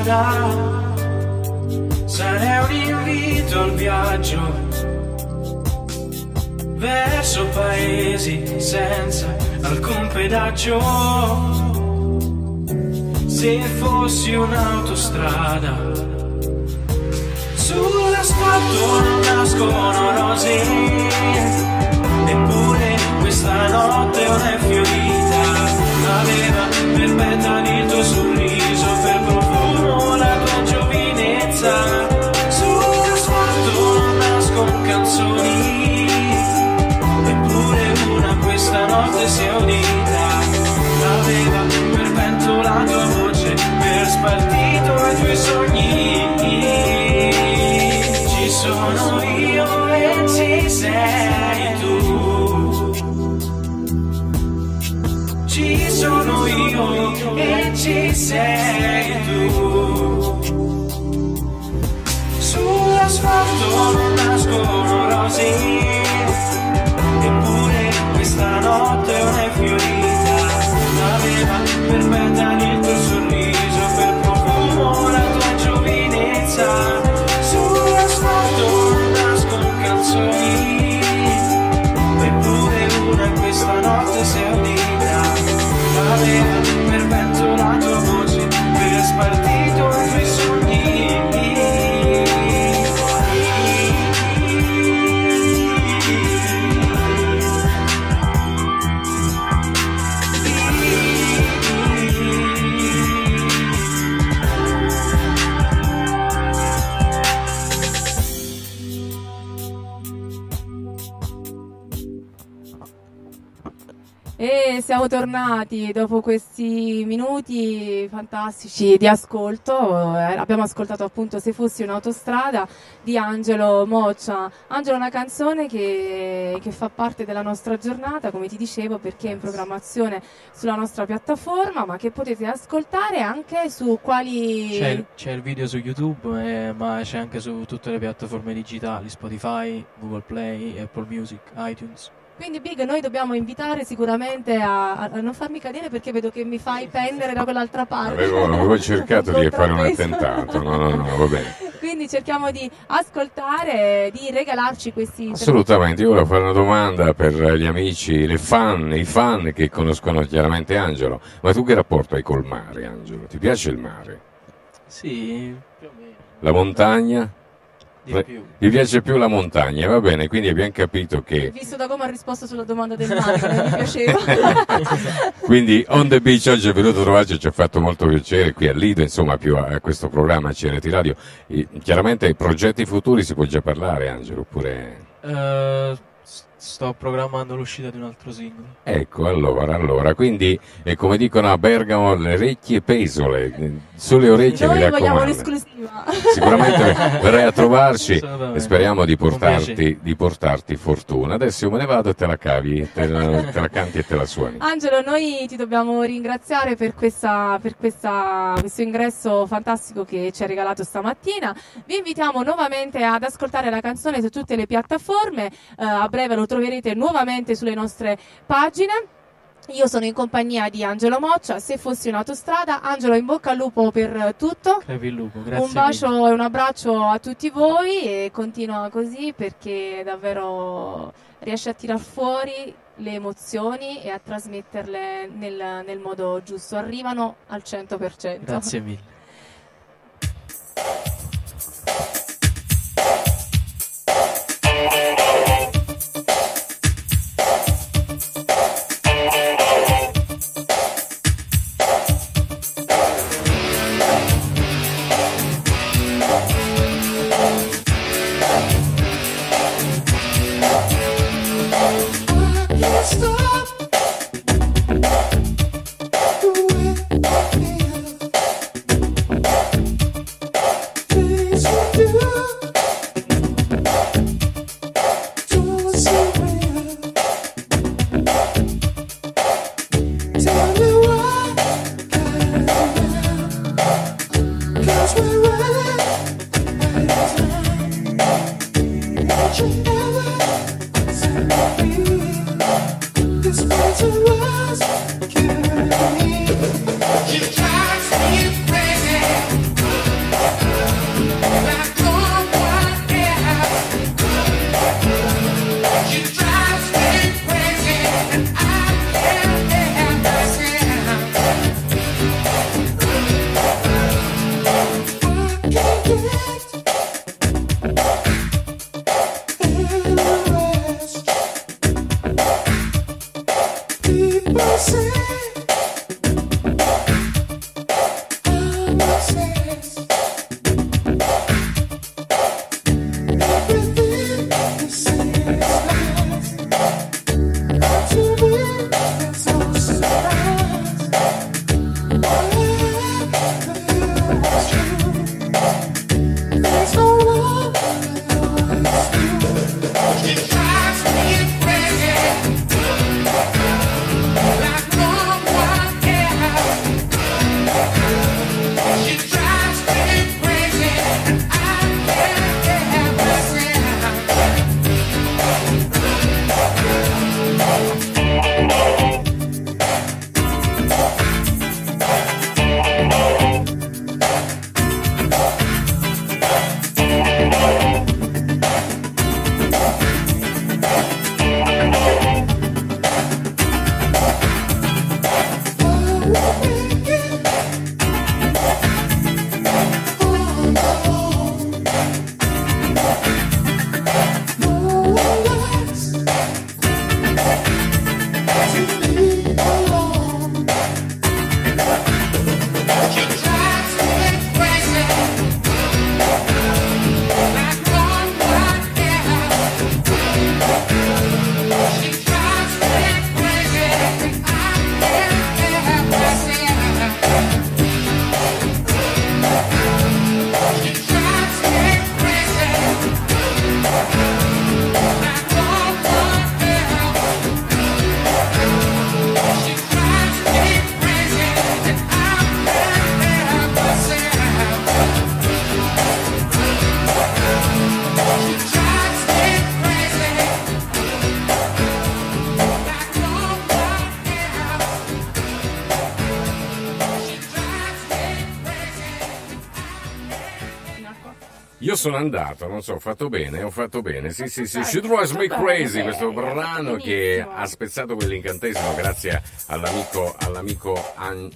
strada, sarei un invito al viaggio verso paesi senza alcun pedaggio. Se fossi un'autostrada, sull'asfalto non nascono rose, eppure questa notte non è fiorita. Aveva per petali il tuo sorriso, per profumo la tua giovinezza. Sull'asfalto non nascono canzoni, eppure una questa notte si è udita. Aveva per vento la tua voce, per spartito i tuoi sogni. Ci sono io e ci sei tu. Ci sono io e ci sei tu. Sull'asfalto non nascono rose, eppure questa notte non è fiorita. Aveva per petali il tuo sorriso, per profumo la tua giovinezza. Sull'asfalto non nascono canzoni, eppure una questa notte si è udita. Aveva per vento la tua voce, per spartito i tuoi sogni. E siamo tornati dopo questi minuti fantastici di ascolto. Abbiamo ascoltato appunto Se fossi un'autostrada di Angelo Moccia. Angelo, una canzone che fa parte della nostra giornata, come ti dicevo, perché è in programmazione sulla nostra piattaforma, ma che potete ascoltare anche su quali... C'è il video su YouTube, ma c'è anche su tutte le piattaforme digitali, Spotify, Google Play, Apple Music, iTunes. Quindi Big, noi dobbiamo invitare sicuramente a non farmi cadere, perché vedo che mi fai pendere da quell'altra parte. Avevo cercato di fare un attentato, no, va bene. Quindi cerchiamo di ascoltare, di regalarci questi... Assolutamente, io volevo fare una domanda per gli amici, i fan che conoscono chiaramente Angelo. Ma tu che rapporto hai col mare, Angelo? Ti piace il mare? Sì, più o meno. La montagna? Di più. Mi piace più la montagna, va bene, quindi abbiamo capito che... Visto da come ha risposto sulla domanda del mare, che non mi piaceva. Quindi On The Beach oggi è venuto a trovarci, ci ha fatto molto piacere qui a Lido, insomma più a questo programma CNT Radio. Chiaramente progetti futuri si può già parlare, Angelo, oppure... Sto programmando l'uscita di un altro singolo. Ecco, allora, quindi come dicono a Bergamo, le orecchie pesole, sulle orecchie Noi mi raccomando. vogliamo l'esclusiva. Sicuramente verrai a trovarci e speriamo di Con portarti fortuna. Adesso io me ne vado e te la cavi, te la canti e te la suoni. Angelo, noi ti dobbiamo ringraziare per questo ingresso fantastico che ci ha regalato stamattina. Vi invitiamo nuovamente ad ascoltare la canzone su tutte le piattaforme, a breve lo troverete nuovamente sulle nostre pagine. Io sono in compagnia di Angelo Moccia, Se fossi un'autostrada. Angelo, in bocca al lupo per tutto. Crepi il lupo, grazie. Un bacio e un abbraccio a tutti voi e continua così, perché davvero riesci a tirar fuori le emozioni e a trasmetterle nel modo giusto. Arrivano al 100%. Grazie mille. Stop the way I feel. Io sono andato, non so, ho fatto bene, sì, She Drives Me Crazy, questo brano che ha spezzato quell'incantesimo grazie all'amico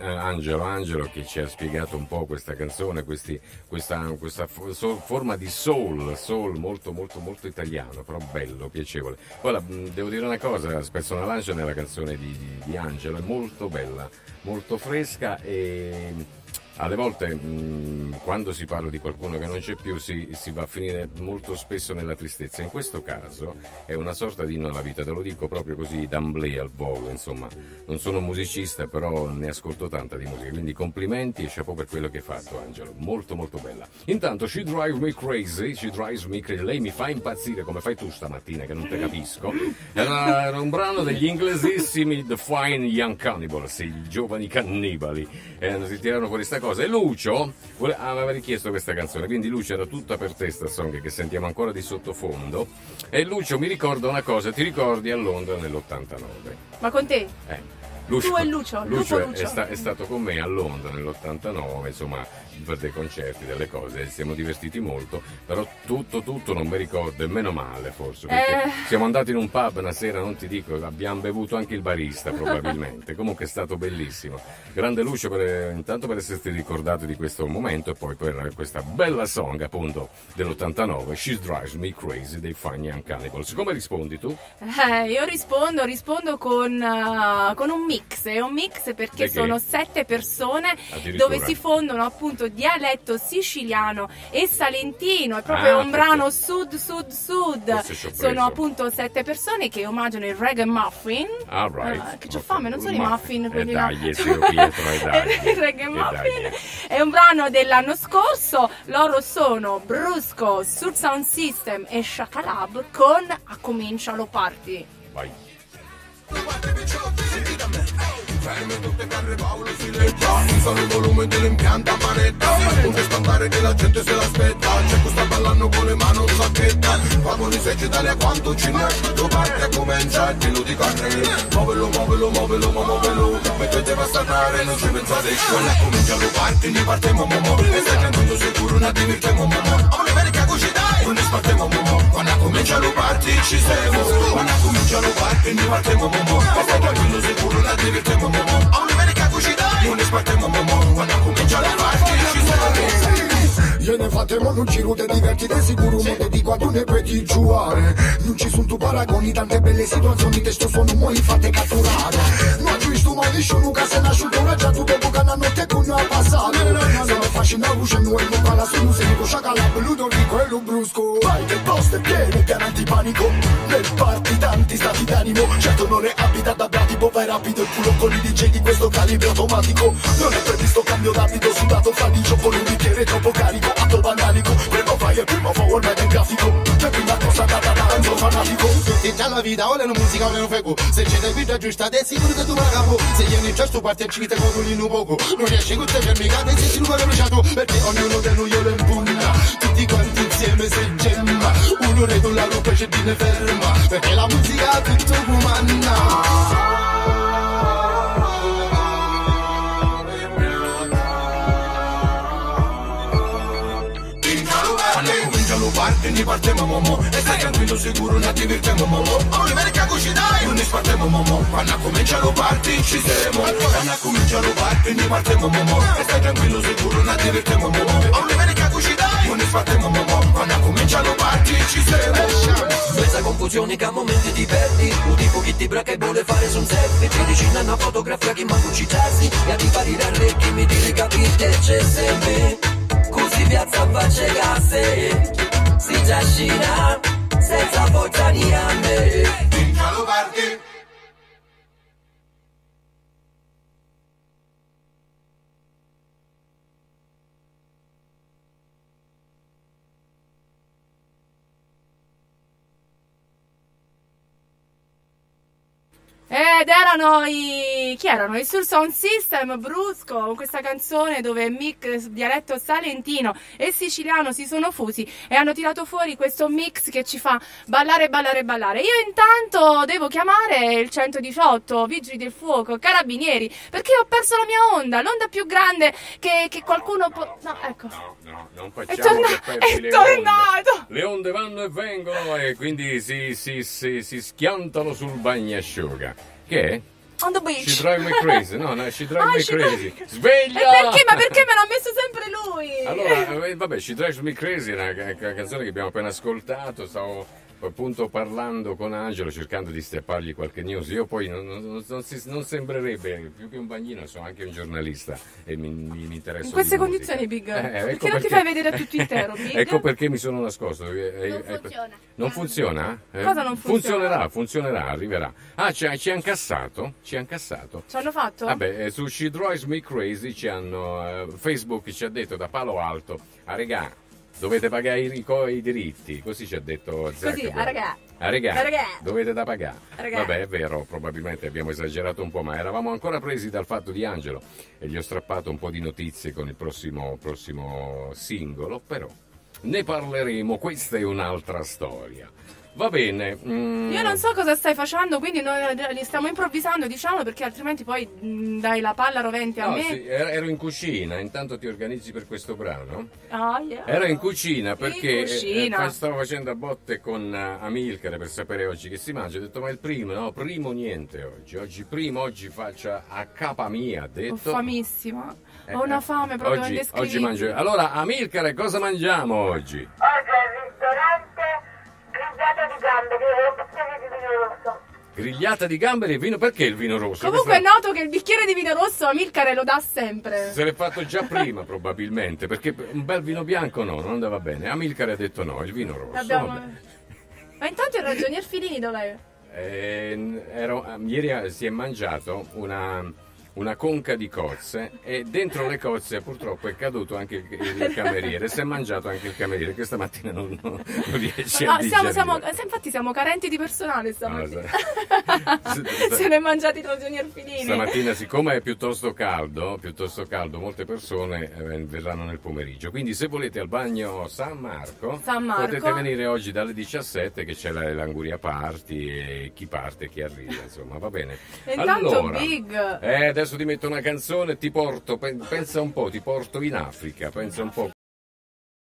Angelo che ci ha spiegato un po' questa canzone, questa forma di soul molto italiano, però bello, piacevole. Poi devo dire una cosa, spezzo una lancia nella canzone di Angelo, è molto bella, molto fresca e... Alle volte quando si parla di qualcuno che non c'è più si va a finire molto spesso nella tristezza. In questo caso è una sorta di inno alla vita, te lo dico proprio così d'amblè al volo, insomma. Non sono musicista, però ne ascolto tanta di musica, quindi complimenti e chapeau per quello che hai fatto, Angelo. Molto bella. Intanto She Drives Me Crazy, lei mi fa impazzire come fai tu stamattina che non te capisco. Era un brano degli inglesissimi The Fine Young Cannibals, i giovani cannibali. Si tirano fuori sta cosa. E Lucio aveva richiesto questa canzone, quindi Lucio era tutta per te sta song che sentiamo ancora di sottofondo. E Lucio mi ricorda una cosa, ti ricordi a Londra nell'89? Ma con te? Lucio, tu e Lucio. è stato con me a Londra nell'89, insomma, per dei concerti, delle cose, siamo divertiti molto, però tutto non mi ricordo, e meno male forse, perché siamo andati in un pub una sera, non ti dico, abbiamo bevuto anche il barista probabilmente, comunque è stato bellissimo. Grande Lucio intanto per esserti ricordato di questo momento e poi per questa bella song appunto dell'89, She Drives Me Crazy dei Fine Young Cannibals. Come rispondi tu? Io rispondo con un mix, è un mix perché sono 7 persone dove si fondono appunto dialetto siciliano e salentino, è proprio un brano sud. Sono appunto 7 persone che omaggiano il reggae muffin. Che c'ho fame, non sono i muffin, quelli là. Il reggae muffin è un brano dell'anno scorso, loro sono Brusco, Sur Sound System e Shakalab con Accomincialo Party. Vai. Ferme tutte carre Paolo Siletta, sono il volume dell'impianta manetta, non per spantare che la gente se l'aspetta, c'è questa ballando con le mani un sacchetta, quando li seggi Italia quanto ce n'è, tu parti e comincia il pieno di carne, muovelo, mettete a statare, non ci pensate, quando comincia lo party, ne partiamo momo, e stai cantando sicuro, non divertiamo momo, a un'America così dai, non ne spartiamo momo, quando comincia lo party ci siamo, quando comincia lo party, ne partiamo momo, e stai cantando sicuro, non divertiamo momo, a un'America così dai, non ne spartiamo momo, quando comincia lo party ci siamo. Io ne fatemo un giro te diverti de sicuro mo te dico ad un e poi ti giuare. Non ci sono tu paragoni, tante belle situazioni te sto suono mo li fate catturare. Non ci sto mai nessuno che se nasce una già tutto buca la notte con una passata. Se mi fascina luce noi non parla solo se dico sciacala peludo di quello brusco. Vai che posto è pieno, piano antipanico. Nel party tanti stati d'animo. Certo non è abita da tipo vai rapido il culo con i DJ di questo calibro automatico. Non è previsto cambio d'abito, sudato fradicio con un bicchiere troppo carico, atto bandanico. Primo fai e primo forward ma è grafico. La prima cosa da danzo fanatico. E già la vita, ora la musica, ora non fego. Se c'è da vita giusta, è sicuro che tu me la capo. Se io ne giusto parte ci te con un poco. Non riesci con te per mi cade se ci ruba bruciato. Perché ognuno di noi lo impugna. Tutti quanti insieme se gemma. Uno re con la luce c'è di ne ferma. Perché la musica tutto comanda. Quindi partiamo momo e stai tranquillo sicuro non ti divertiamo momo. Oliver che cuci dai non ne spartiamo momo. Quando comincia lo party ci siamo. Quando comincia lo party quindi partiamo momo e stai tranquillo sicuro non ti divertiamo momo. Oliver che cuci dai non ne spartiamo momo. Quando comincia lo party ci siamo. Questa confusione che a momenti ti perdi. Un tipo che ti bracca e vuole fare su un selfie. Ci vicina una fotografia che manco ci tassi. E a ti parire a re che mi dire capite c'è sempre. Così piazza facce casse. Si trascina senza forza niente. Vincialo party. Ed erano chi erano? I Soul Sound System, Brusco, con questa canzone dove mix dialetto salentino e siciliano si sono fusi e hanno tirato fuori questo mix che ci fa ballare, ballare, ballare. Io intanto devo chiamare il 118, Vigili del Fuoco, Carabinieri, perché ho perso la mia onda, l'onda più grande che qualcuno può... No, ecco. No, non facciamo che perdi le tornato! onde. Le onde vanno e vengono e quindi si schiantano sul bagnasciuga. Che è? On the beach. She drive me crazy. No, she drive me crazy. Sveglia! E perché? Ma perché me l'ha messo sempre lui? Allora, vabbè, She drives me crazy è una canzone che abbiamo appena ascoltato. Stavo appunto parlando con Angelo cercando di strappargli qualche news. Io poi non sembrerebbe più che un bagnino, sono anche un giornalista e mi interesso in queste di musica. condizioni, Big, Ecco perché non ti fai vedere tutto intero, Big? Ecco perché mi sono nascosto. Non funziona. Non funziona? Cosa non funziona? Funzionerà, arriverà. Ah, ci hanno cassato? Ci hanno fatto? Vabbè, su She Drives Me Crazy Facebook ci ha detto da Palo Alto, regà, dovete pagare i diritti, così ci ha detto Zuckerberg. Così, regà, dovete da pagare. Regà. Vabbè, è vero, probabilmente abbiamo esagerato un po', ma eravamo ancora presi dal fatto di Angelo e gli ho strappato un po' di notizie con il prossimo singolo, però ne parleremo, questa è un'altra storia. Va bene. Io non so cosa stai facendo, quindi noi li stiamo improvvisando, diciamo, perché altrimenti poi dai la palla rovente a me. Sì, ero in cucina, intanto ti organizzi per questo brano? Oh, yeah. Ero in cucina perché cucina. stavo facendo a botte con Amilcare per sapere oggi che si mangia. Ho detto, ma è il primo? No, primo niente oggi. Oggi faccio a capa mia, ha detto. Ho famissima. Ho una fame proprio indescrivibile. Oggi mangio. Allora, Amilcare, cosa mangiamo oggi? Oggi al ristorante grigliata di gamberi e bicchiere di vino rosso. Grigliata di gamberi e vino, perché il vino rosso? Comunque è noto che il bicchiere di vino rosso Amilcare lo dà sempre. Se l'è fatto già prima probabilmente, perché un bel vino bianco no, non andava bene. Amilcare ha detto no, il vino rosso. Ma intanto il ragionier Filini dov'è? Ieri si è mangiato una conca di cozze e dentro le cozze purtroppo è caduto anche il cameriere, si è mangiato anche il cameriere che stamattina non riesce a digerire. Infatti siamo carenti di personale stamattina. No, se ne è mangiati i ragionier Filini. Stamattina, siccome è piuttosto caldo, molte persone verranno nel pomeriggio, quindi se volete al bagno San Marco potete venire oggi dalle 17 che c'è l'Anguria Party e chi parte e chi arriva, insomma, va bene. E intanto allora, Big adesso ti metto una canzone, ti porto, pensa un po', ti porto in Africa, pensa un po'.